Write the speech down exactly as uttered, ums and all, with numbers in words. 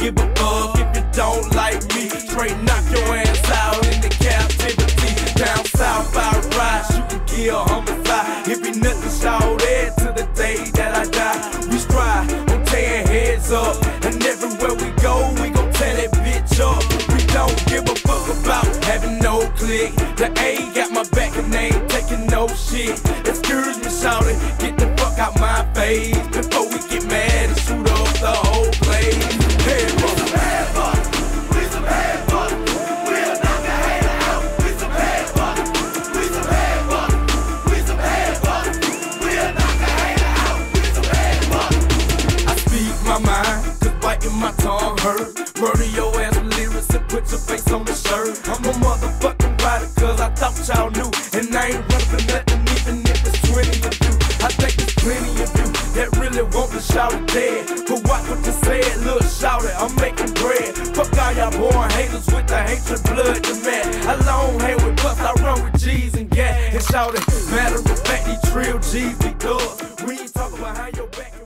give a fuck if you don't like me. Straight knock your ass out into captivity. Down south I ride, shooting, kill, homicide. It be nothing short to the day that I die. We strive on tearing heads up, and everywhere we go, we gon' tear that bitch up. We don't give a fuck about having no click. The A got my back and they ain't taking no shit. Excuse me, shawty, get the fuck out my face before we get mad and shoot up the whole place. Head fuck, head fuck, we some head fuck. We'll knock a hater out. We some head fuck, we some head fuck, we some head fuck. We'll knock a hater out. We some head fuck. I speak my mind, cause biting my tongue hurt. Murder your ass with lyrics and put your face on the shirt. I'm a motherfucking rider, cause I thought y'all knew. And I ain't running for nothing, even if it's twenty of you. I think there's plenty of you that really want to shout it dead. But watch what you said, look, shout it, I'm making bread. Fuck all y'all born haters with the hatred blood to mad. I long hang with bust, I run with G's and gas. And shout it, matter of fact, these trill G's be thugs. We ain't talking behind your back.